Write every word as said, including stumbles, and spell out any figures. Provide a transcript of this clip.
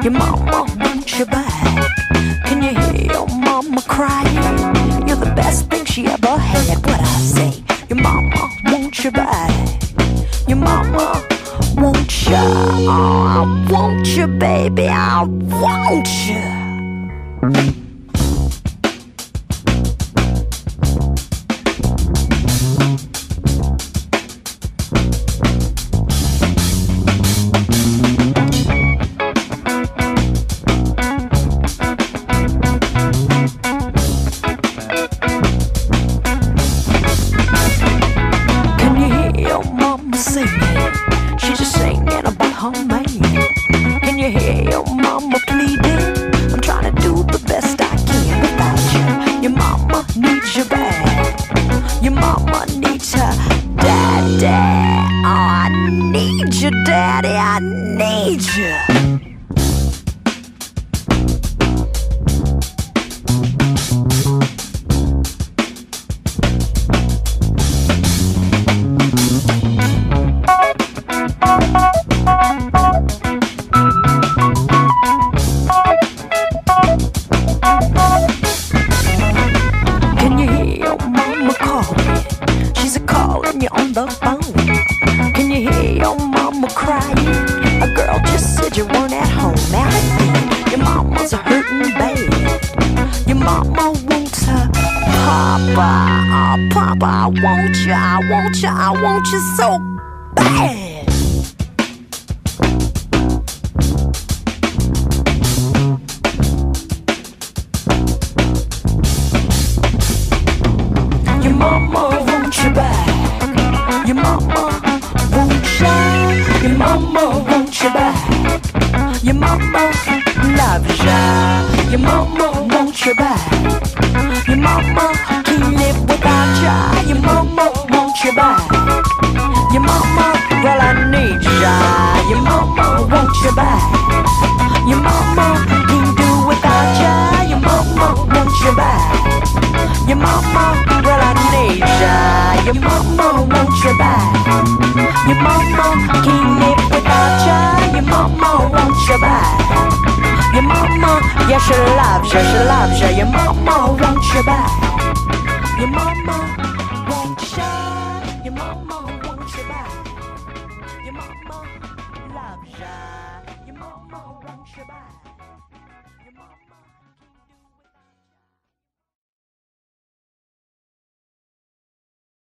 Your mama wants you back. Can you hear your mama crying? You're the best thing she ever had. What I say? Your mama wants you back. Your mama wants you. Oh, I want you, baby. I want you. She's just singing about her man. Can you hear your mama pleading? I'm trying to do the best I can without you. Your mama needs you back. Your mama needs her daddy. Oh, I need you, daddy. I need you. You on the phone. Can you hear your mama crying? A girl just said you weren't at home. Now again, your mama's hurting bad. Your mama wants her papa. Oh, papa, I want you, I want you, I want you so bad. Your mama wants you back. Your mama wants you. Your mama wants you back. Your mama loves you. Your mama wants you back. Your mama can't live without you. Your mama wants you back. Your mama, well, I need you. Your mama wants you back. Your mama can't do without you. Your mama wants you back. Your mama, well, I need you. Your mama wants you back. Your mama can't live without you. Your mama wants you back. Your mama, yeah, she loves you, she loves you. Your mama wants you back. Your mama wants you. Your mama wants you back. Your mama loves you. Your mama wants you back. Your mama